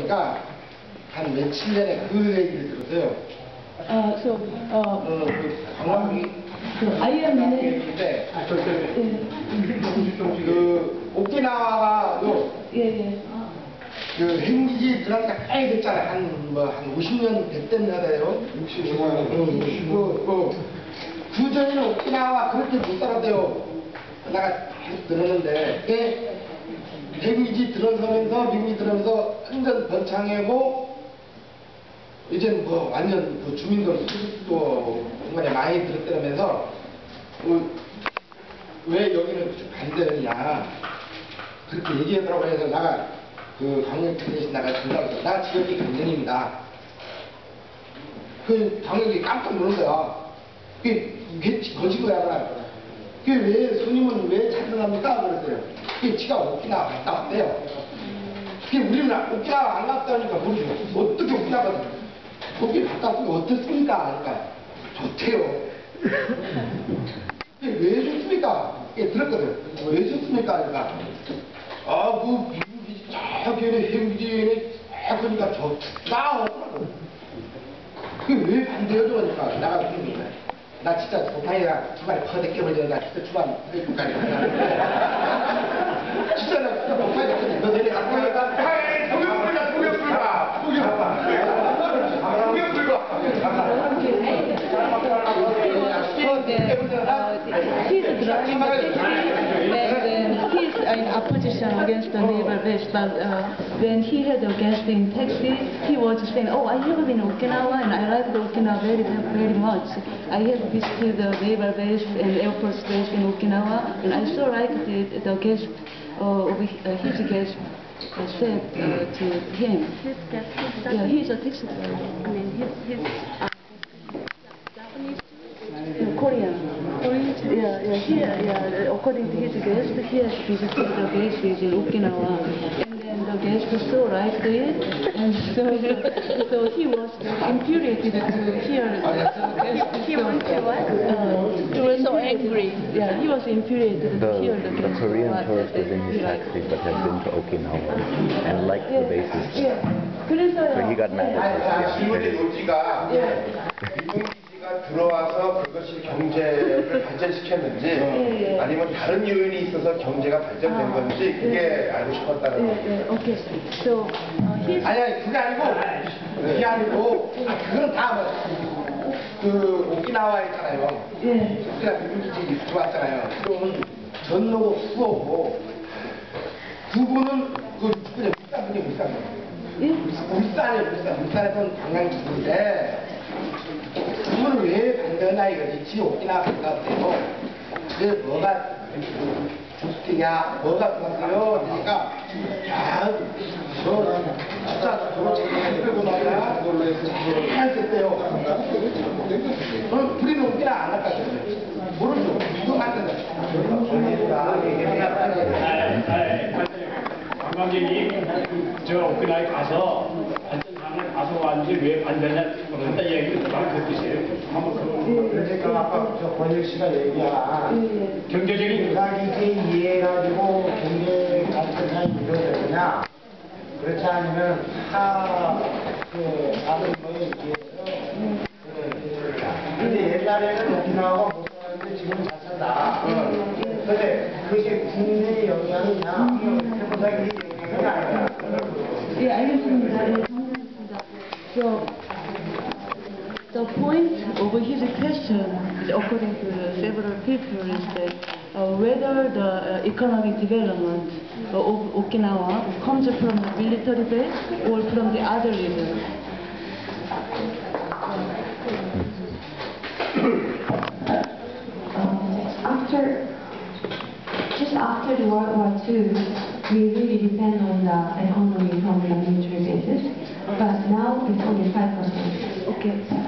보니까 한 며칠 전에 그 얘기를 들었어요. 관광이 아이언맨인데 그 오키나와가 그 핵무기 들어간 지가 꽤 됐잖아요. 한 50년 됐댔나요? 60년. 그 전에는 오키나와 그렇게 못 살았대요. 내가 계속 들었는데 핵무기 들어서면서 미국이 들어서면서 완전 번창하고 이제는 뭐 완전 그 주민들 수습도 정말 많이 들었다면서 왜 여기는 반대느냐 그렇게 얘기하더라고. 해서 나가 그 강력팀 대신 나가 전화를 해서 나 지역이 강정입니다. 그 강력이 깜짝 놀란 거야. 그게 거친 거야. 그게 왜 손님은 왜 찬성합니까? 그랬어요. 그게 지가 오키나와 갔다 왔대요. 그게 우리는 오키나와 안 갔다 오니까 모르죠. 어떻게 오키나와 갔다 거기 갔다 왔으면 어떻습니까? 그러니까 좋대요. 그게 왜 좋습니까? 그게 들었거든. 왜 좋습니까? 그러니까 그 미국이 저기 핵무기에 해보니까 좋다. 그게 왜 반대해줘? 그러니까 나가 그런 거야. 나 진짜 도파이가 주말에 퍼대껴버려. 나 진짜 주말 퍼대껴까지 진짜 나 진짜 도파이가 너 내려갔다 오니까 동영불가 he's driving the taxi and he's in opposition against the naval base, but when he had a guest in taxi, he was saying, oh, I have been in Okinawa and I like Okinawa very much. I have visited the naval base and air force base in Okinawa and I so liked the guest his guest said to him. His guest, yeah, he's a taxi driver. I mean, he's Japanese? Korean. Yeah. According to his guest, he has visited the bases in Okinawa, and then the guest so liked it, and so he was infuriated to hear the guest. He was what? He was so angry. Yeah, he was infuriated to hear the guest. The Korean tourist was in his taxi, but had been to Okinawa and liked the bases. Yeah. So he got mad at 질문의 노지가 들어와서 그것이 경제를 발전시켰는지 아니면 다른 요인이 있어서 경제가 발전된 건지 그게 알고 싶었다는 거예요. Okay. So 아니 그게 아니고 그건 다 그 오키나와 있잖아요. 오키나와 미군기지 들어왔잖아요. 그러면 전로고 수호고 부부는 그 울산에서는 관광지인데 그거를 왜 반대하냐 이거지. 지 오키나와 반갑대요. 그게 뭐가 좋냐, 뭐가 좋았어요? 그러니까 진짜 저거 챙기고 말이야. 그걸로 해서 잘 됐대요. 우리는 오키나와 안 갔다 왔어요. 모르죠. 이거 만든다. 관광객이 저 오키나와에 가서 발전상에 가서 왔는지 왜 반대냐 한다 이야기를 그 뜻이에요. 그러니까 아까 저 권혁 씨가 얘기한 경제적인 자기지 이해가지고 경제 발전이 이루어졌느냐 그렇지 않으면 다른 거에 의해서 근데 옛날에는 오키나와가 못 살았는데 지금 잘 산다. 근데 그것이 국내 영향이냐 해보자기 영향이 아니야. 예, 알겠습니다. So the point of his question, according to several people, is that whether the economic development of Okinawa comes from the military base or from the other reason. Just after the World War II, we really depend on the economy from the military bases, but now it's only 5%. Okay.